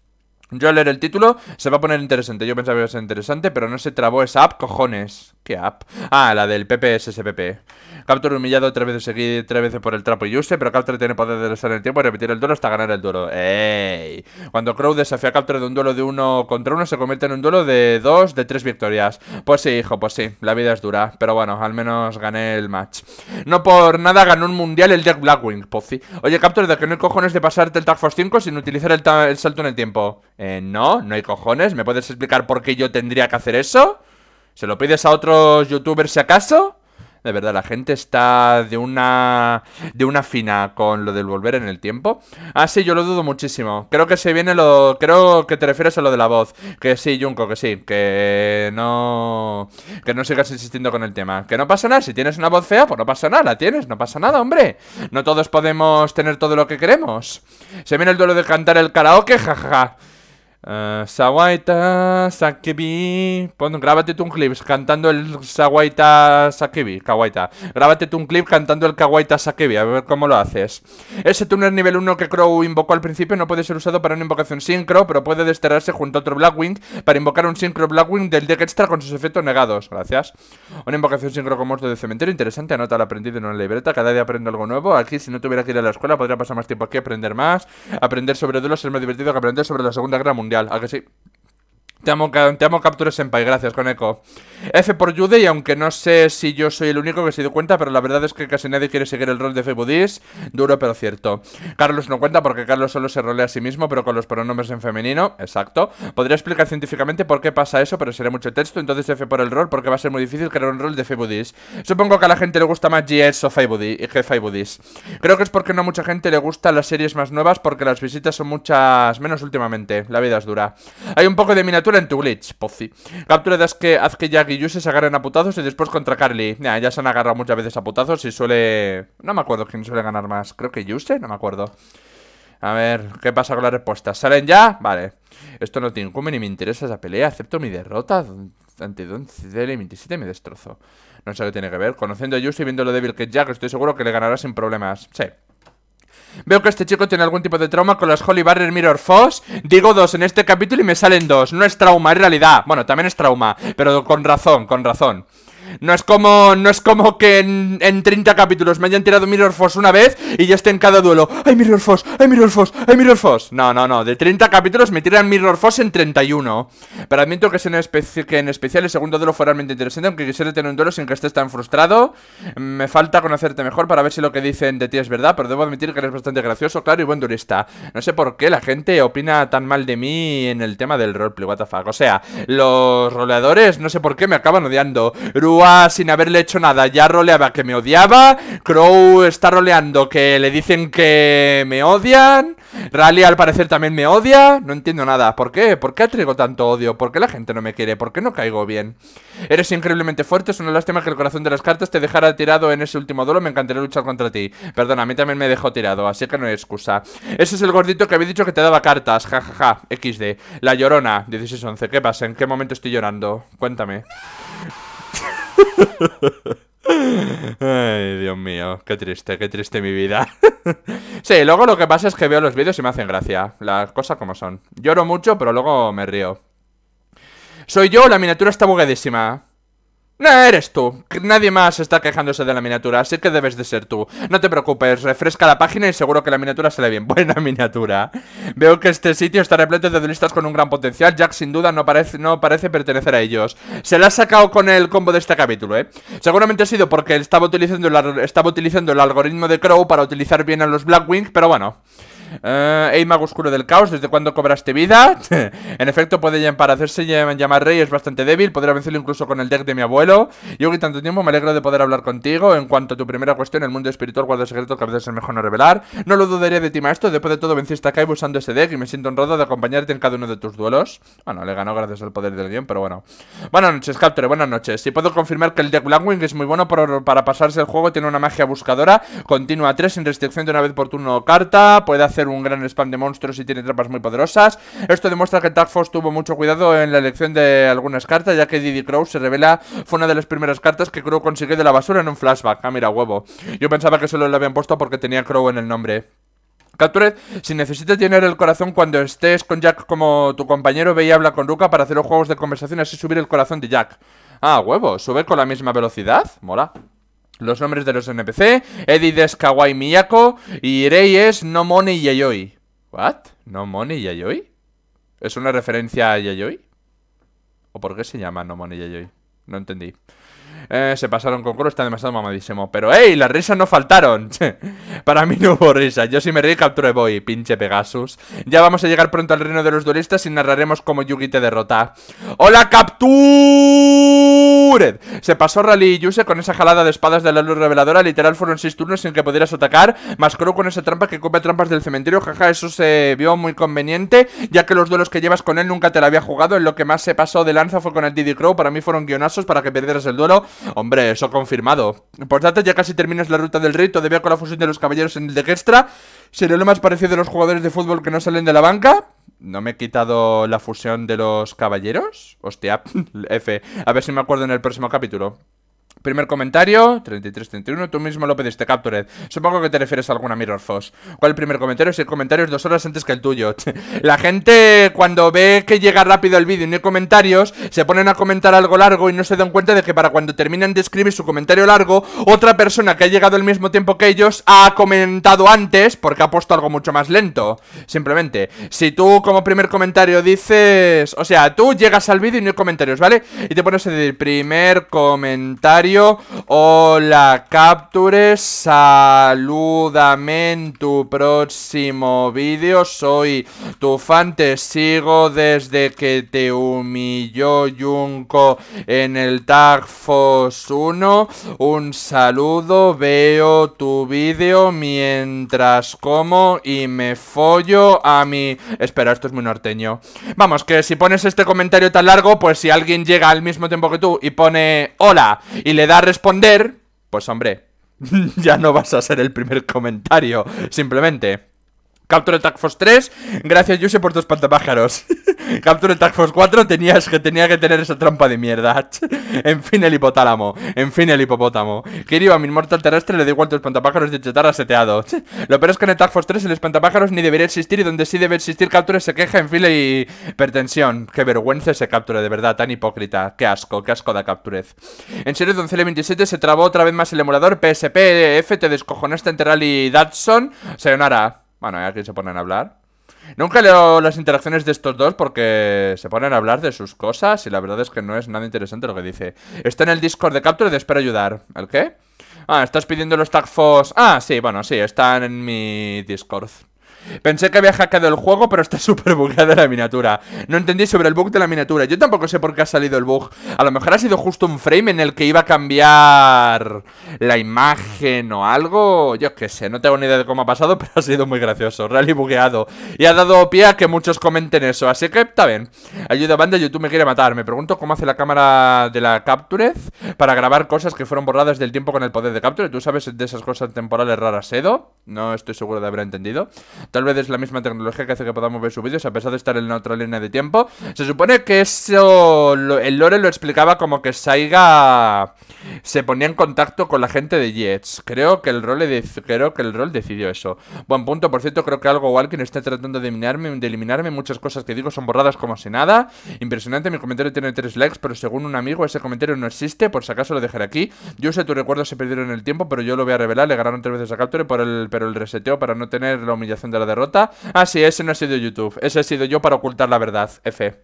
Yo al leer el título se va a poner interesante. Yo pensaba que iba a ser interesante, pero no se trabó esa app, cojones. ¿Qué app? Ah, la del P P S S P P. Capture humillado tres veces seguidas, tres veces por el trapo y use, pero Capture tiene poder de regresar en el tiempo y repetir el duelo hasta ganar el duelo. ¡Ey! Cuando Crow desafía a Capture de un duelo de uno contra uno, se convierte en un duelo de dos, de tres victorias. Pues sí, hijo, pues sí. La vida es dura, pero bueno, al menos gané el match. No por nada ganó un mundial el deck Blackwing, pues sí. Oye, Capture, ¿de que no hay cojones de pasarte el Tag Force cinco sin utilizar el, el salto en el tiempo? Eh, no, no hay cojones. ¿Me puedes explicar por qué yo tendría que hacer eso? ¿Se lo pides a otros youtubers si acaso? De verdad, la gente está de una de una fina con lo del volver en el tiempo. Ah, sí, yo lo dudo muchísimo. Creo que se viene lo... Creo que te refieres a lo de la voz. Que sí, Junko, que sí. Que no... Que no sigas insistiendo con el tema. Que no pasa nada. Si tienes una voz fea, pues no pasa nada. La tienes, no pasa nada, hombre. No todos podemos tener todo lo que queremos. Se viene el duelo de cantar el karaoke, jajaja. Ja, ja. Uh, Sawaita Sakebi. Pon, grábate tú un clip cantando el Sawaita Sakebi. Kawaita. Grábate tú un clip cantando el Kawaita Sakebi. A ver cómo lo haces. Ese tuner nivel uno que Crow invocó al principio no puede ser usado para una invocación sincro, pero puede desterrarse junto a otro Blackwing para invocar un sincro Blackwing del deck extra con sus efectos negados. Gracias. Una invocación sincro con monstruo de cementerio. Interesante. Anota al aprendiz en una libreta. Cada día aprendo algo nuevo. Aquí, si no tuviera que ir a la escuela, podría pasar más tiempo aquí, aprender más. Aprender sobre duelos es más divertido que aprender sobre la Segunda Guerra Mundial. ¿A que sí? Te amo, te amo Capture Senpai, gracias, Koneko. F por Yude, y aunque no sé si yo soy el único que se dio cuenta, pero la verdad es que casi nadie quiere seguir el rol de Febudis. Duro pero cierto. Carlos no cuenta porque Carlos solo se rolea a sí mismo, pero con los pronombres en femenino. Exacto. Podría explicar científicamente por qué pasa eso, pero sería mucho texto. Entonces F por el rol, porque va a ser muy difícil crear un rol de Febudis. Supongo que a la gente le gusta más G S o Febudis. Creo que es porque no a mucha gente le gustan las series más nuevas, porque las visitas son muchas menos últimamente. La vida es dura. Hay un poco de miniatura en tu glitch, Pozzi. Capture haz que, haz que Jack y Yuse se agarren a putazos y después contra Carly. Ya, ya se han agarrado muchas veces a putazos y suele... No me acuerdo quién suele ganar más. Creo que Yuse, no me acuerdo. A ver, ¿qué pasa con las respuestas? ¿Salen ya? Vale. Esto no te incumbe ni me interesa esa pelea. Acepto mi derrota ante Don Cidel y veintisiete y me destrozo. No sé qué tiene que ver. Conociendo a Yuse y viendo lo débil que es Jack, estoy seguro que le ganará sin problemas. Sí. Veo que este chico tiene algún tipo de trauma con las Holy Barrier Mirror Foss. Digo dos en este capítulo y me salen dos. No es trauma, es realidad. Bueno, también es trauma, pero con razón, con razón. No es como, no es como que en, en treinta capítulos me hayan tirado Mirror Force una vez y ya esté en cada duelo. ¡Ay, Mirror Force! ¡Ay, Mirror Force! ¡Ay, Mirror Force! No, no, no. De treinta capítulos me tiran Mirror Force en treinta y uno. Pero admito que, es en, especi que en especial el segundo duelo fue realmente interesante, aunque quisiera tener un duelo sin que estés tan frustrado. Me falta conocerte mejor para ver si lo que dicen de ti es verdad, pero debo admitir que eres bastante gracioso, claro y buen durista. No sé por qué la gente opina tan mal de mí en el tema del roleplay, what the fuck. O sea, los roleadores no sé por qué me acaban odiando. Rua sin haberle hecho nada ya roleaba que me odiaba. Crow está roleando que le dicen que me odian. Rally al parecer también me odia. No entiendo nada. ¿Por qué? ¿Por qué atraigo tanto odio? ¿Por qué la gente no me quiere? ¿Por qué no caigo bien? Eres increíblemente fuerte. Es una lástima que el corazón de las cartas te dejara tirado en ese último duelo. Me encantaría luchar contra ti. Perdona, a mí también me dejó tirado, así que no hay excusa. Ese es el gordito que había dicho que te daba cartas. Ja, ja, ja. equis de. La Llorona. dieciséis once. ¿Qué pasa? ¿En qué momento estoy llorando? Cuéntame. Ay, Dios mío, qué triste, qué triste mi vida. Sí, luego lo que pasa es que veo los vídeos y me hacen gracia. Las cosas como son. Lloro mucho, pero luego me río. Soy yo, la miniatura está buguedísima. No, eres tú. Nadie más está quejándose de la miniatura, así que debes de ser tú. No te preocupes, refresca la página y seguro que la miniatura sale bien. Buena miniatura. Veo que este sitio está repleto de duelistas con un gran potencial. Jack sin duda no parece, no parece pertenecer a ellos. Se la ha sacado con el combo de este capítulo, eh. Seguramente ha sido porque estaba utilizando el, estaba utilizando el algoritmo de Crow para utilizar bien a los Blackwing, pero bueno. Uh, Ey, mago oscuro del caos, ¿desde cuándo cobraste vida? En efecto, puede para hacerse llamar rey, es bastante débil. Podría vencerlo incluso con el deck de mi abuelo. Yogi, tanto tiempo, me alegro de poder hablar contigo. En cuanto a tu primera cuestión, el mundo espiritual guarda secretos que a veces es mejor no revelar. No lo dudaría de ti, maestro. Después de todo, venciste a Kai usando ese deck y me siento honrado de acompañarte en cada uno de tus duelos. Bueno, le ganó gracias al poder del guión, pero bueno. Buenas noches, Capture, buenas noches. Si puedo confirmar que el deck Blackwing es muy bueno por, para pasarse el juego. Tiene una magia buscadora continua tres sin restricción de una vez por turno o carta. Puede hacer un gran spam de monstruos y tiene trampas muy poderosas. Esto demuestra que Tag Force tuvo mucho cuidado en la elección de algunas cartas, ya que Diddy Crow se revela fue una de las primeras cartas que Crow consiguió de la basura en un flashback. Ah, mira, huevo. Yo pensaba que solo le habían puesto porque tenía Crow en el nombre. Captured, si necesitas llenar el corazón cuando estés con Jack como tu compañero, ve y habla con Ruka para hacer los juegos de conversación y así subir el corazón de Jack. Ah, huevo, ¿sube con la misma velocidad? Mola. Los nombres de los N P C: Edith es Kawaii Miyako y Rei es No Money Yayoi. ¿What? ¿No Money Yayoi? ¿Es una referencia a Yayoi? ¿O por qué se llama No Money Yayoi? No entendí. Eh, se pasaron con Kuro, está demasiado mamadísimo. Pero ¡ey! Las risas no faltaron. Para mí no hubo risas. Yo sí me reí, capture voy, pinche Pegasus. Ya vamos a llegar pronto al reino de los duelistas y narraremos cómo Yugi te derrota. ¡Hola, Captured! Se pasó Rally y Yuse con esa jalada de espadas de la luz reveladora. Literal fueron seis turnos sin que pudieras atacar. Más Kuro con esa trampa que come trampas del cementerio. Jaja, eso se vio muy conveniente, ya que los duelos que llevas con él nunca te la había jugado. En lo que más se pasó de lanza fue con el Diddy Crow. Para mí fueron guionazos para que perdieras el duelo. Hombre, eso confirmado. Por tanto, ya casi terminas la ruta del rey. Todavía con la fusión de los caballeros en el de Gestra. ¿Sería lo más parecido de los jugadores de fútbol que no salen de la banca? ¿No me he quitado la fusión de los caballeros? Hostia, F. A ver si me acuerdo en el próximo capítulo. Primer comentario, treinta y tres treinta y uno, tú mismo lo pediste, Captured. Supongo que te refieres a alguna Mirror Foss. ¿Cuál el primer comentario? Si el comentario es dos horas antes que el tuyo. La gente, cuando ve que llega rápido el vídeo y no hay comentarios, se ponen a comentar algo largo y no se dan cuenta de que para cuando terminan de escribir su comentario largo, otra persona que ha llegado al mismo tiempo que ellos ha comentado antes porque ha puesto algo mucho más lento. Simplemente, si tú como primer comentario dices... O sea, tú llegas al vídeo y no hay comentarios, ¿vale? Y te pones a decir, primer comentario... Hola, Capture, salúdame en tu próximo vídeo. Soy tu fan, te sigo desde que te humilló Junko en el Tag Force uno. Un saludo, veo tu vídeo mientras como y me follo a mi... Espera, esto es muy norteño. Vamos, que si pones este comentario tan largo, pues si alguien llega al mismo tiempo que tú y pone hola y le da a responder, pues hombre, ya no vas a ser el primer comentario. Simplemente Capture Tag Force tres, gracias Yuse por tus espantapájaros. Capture Tag Force cuatro, tenías que, tenía que tener esa trampa de mierda. En fin el hipotálamo, en fin el hipopótamo. Kiryu, a mi inmortal terrestre le da igual tu espantapájaros de chetarra seteado. Lo peor es que en el Tag Force tres el espantapájaros ni debería existir, y donde sí debe existir Capture se queja en fila y hipertensión. Qué vergüenza ese Capture, de verdad, tan hipócrita. Qué asco, qué asco da Capture. En serio, Doncella veintisiete, se trabó otra vez más el emulador. P S P F, te descojonaste entre Rally y Datsun. Sayonara. Bueno, aquí se ponen a hablar. Nunca leo las interacciones de estos dos porque se ponen a hablar de sus cosas y la verdad es que no es nada interesante lo que dice. Está en el Discord de Capture y espero ayudar. ¿El qué? Ah, estás pidiendo los Tag Force. Ah, sí, bueno, sí, están en mi Discord. Pensé que había hackeado el juego, pero está súper bugueada la miniatura. No entendí sobre el bug de la miniatura. Yo tampoco sé por qué ha salido el bug. A lo mejor ha sido justo un frame en el que iba a cambiar la imagen o algo. Yo qué sé, no tengo ni idea de cómo ha pasado, pero ha sido muy gracioso. Rally bugueado. Y ha dado pie a que muchos comenten eso. Así que está bien. Ayuda, banda, YouTube me quiere matar. Me pregunto cómo hace la cámara de la Captured para grabar cosas que fueron borradas del tiempo con el poder de Capture. ¿Tú sabes de esas cosas temporales raras, Edo? No estoy seguro de haber entendido. Tal vez es la misma tecnología que hace que podamos ver sus vídeos a pesar de estar en otra línea de tiempo. Se supone que eso, lo, el lore lo explicaba como que Saiga se ponía en contacto con la gente de Jets. Creo que el rol, creo que el rol decidió eso. Buen punto, por cierto, creo que algo Walking está tratando de eliminarme, de eliminarme. Muchas cosas que digo son borradas como si nada. Impresionante, mi comentario tiene tres likes, pero según un amigo ese comentario no existe. Por si acaso lo dejaré aquí. Yo sé, tus recuerdos se perdieron en el tiempo, pero yo lo voy a revelar. Le ganaron tres veces a Capture, por el, pero el reseteo para no tener la humillación de la derrota. Ah, sí, ese no ha sido YouTube. Ese ha sido yo para ocultar la verdad. F.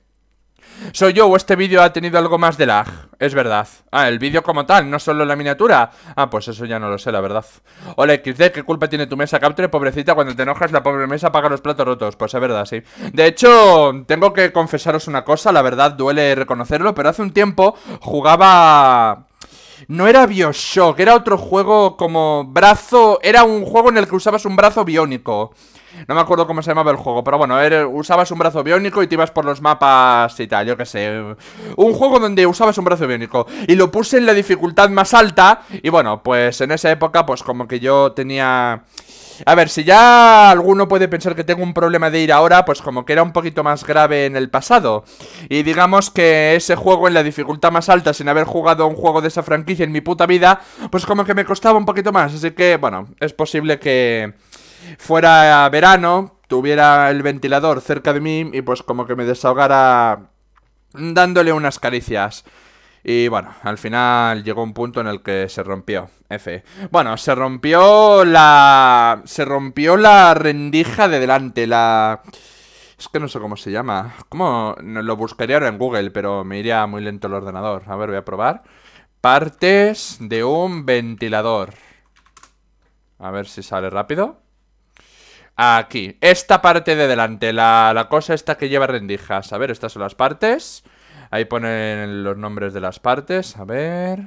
¿Soy yo o este vídeo ha tenido algo más de lag? Es verdad. Ah, el vídeo como tal, no solo la miniatura. Ah, pues eso ya no lo sé, la verdad. Hola, equis de, ¿qué culpa tiene tu mesa, Capture? Pobrecita, cuando te enojas la pobre mesa paga los platos rotos. Pues es verdad, sí. De hecho, tengo que confesaros una cosa, la verdad duele reconocerlo, pero hace un tiempo jugaba... No era BioShock, era otro juego como brazo... Era un juego en el que usabas un brazo biónico. No me acuerdo cómo se llamaba el juego, pero bueno, era, usabas un brazo biónico y te ibas por los mapas y tal, yo qué sé. Un juego donde usabas un brazo biónico. Y lo puse en la dificultad más alta. Y bueno, pues en esa época, pues como que yo tenía... A ver, si ya alguno puede pensar que tengo un problema de ir ahora, pues como que era un poquito más grave en el pasado. Y digamos que ese juego en la dificultad más alta, sin haber jugado a un juego de esa franquicia en mi puta vida, pues como que me costaba un poquito más. Así que, bueno, es posible que... fuera verano, tuviera el ventilador cerca de mí y pues como que me desahogara dándole unas caricias. Y bueno, al final llegó un punto en el que se rompió. F. Bueno, se rompió la... Se rompió la rendija de delante, la... Es que no sé cómo se llama. ¿Cómo? Lo buscaría ahora en Google, pero me iría muy lento el ordenador. A ver, voy a probar. Partes de un ventilador. A ver si sale rápido. Aquí, esta parte de delante, la, la cosa esta que lleva rendijas. A ver, estas son las partes. Ahí ponen los nombres de las partes. A ver...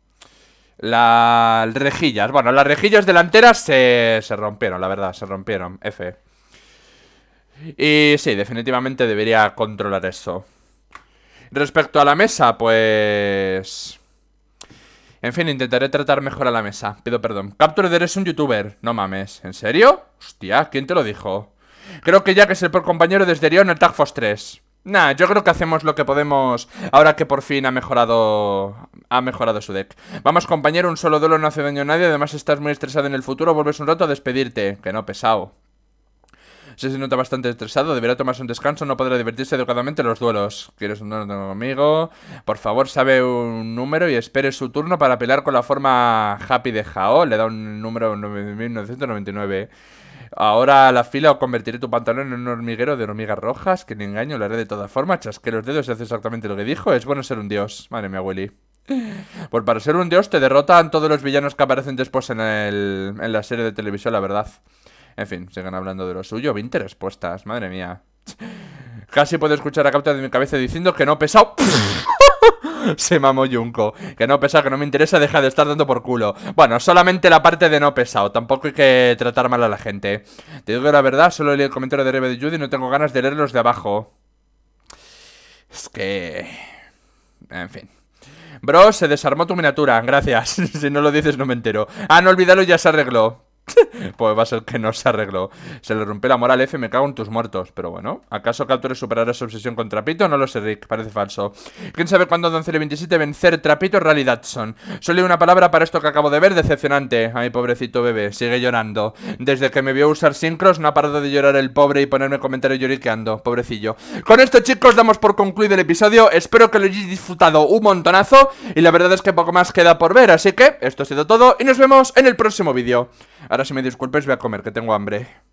Las rejillas. Bueno, las rejillas delanteras se, se rompieron, la verdad, se rompieron. F. Y sí, definitivamente debería controlar eso. Respecto a la mesa, pues... En fin, intentaré tratar mejor a la mesa. Pido perdón. Captured, eres un youtuber. No mames. ¿En serio? Hostia, ¿quién te lo dijo? Creo que Jack es el por compañero desde Orión en el Tag Force tres. Nah, yo creo que hacemos lo que podemos ahora que por fin ha mejorado ha mejorado su deck. Vamos, compañero, un solo duelo no hace daño a nadie. Además estás muy estresado en el futuro. Vuelves un rato a despedirte. Que no, pesado. Si se nota bastante estresado, deberá tomarse un descanso, no podrá divertirse educadamente en los duelos. ¿Quieres un duelo conmigo? Por favor, sabe un número y espere su turno para pelear con la forma Happy de Jao. Le da un número nueve mil novecientos noventa y nueve. Ahora a la fila o convertiré tu pantalón en un hormiguero de hormigas rojas. Que ni engaño, lo haré de toda forma. Chasqué los dedos y hace exactamente lo que dijo. Es bueno ser un dios. Madre mía, Willy. Pues para ser un dios te derrotan todos los villanos que aparecen después en, el, en la serie de televisión, la verdad. En fin, sigan hablando de lo suyo. veinte respuestas, madre mía. Casi puedo escuchar a Captain de mi cabeza diciendo que no, pesado. Se mamó Junko. Que no, pesado, que no me interesa, deja de estar dando por culo. Bueno, solamente la parte de no, pesado. Tampoco hay que tratar mal a la gente. Te digo la verdad, solo leí el comentario de Rebe de Judy y no tengo ganas de leer los de abajo. Es que... En fin. Bro, se desarmó tu miniatura, gracias. Si no lo dices no me entero. Ah, no, olvídalo, ya se arregló. Pues va a ser que no se arregló. Se le rompió la moral, F, me cago en tus muertos. Pero bueno, ¿acaso Capture superará su obsesión con Trapito? No lo sé, Rick, parece falso. ¿Quién sabe cuándo Doncel veintisiete vencer Trapito? Realidad son. Solo una palabra para esto que acabo de ver, decepcionante. Ay, pobrecito bebé, sigue llorando. Desde que me vio usar sincros no ha parado de llorar el pobre y ponerme comentarios lloriqueando, pobrecillo. Con esto, chicos, damos por concluido el episodio. Espero que lo hayáis disfrutado un montonazo. Y la verdad es que poco más queda por ver. Así que esto ha sido todo y nos vemos en el próximo vídeo. Ahora si me disculpes voy a comer, que tengo hambre.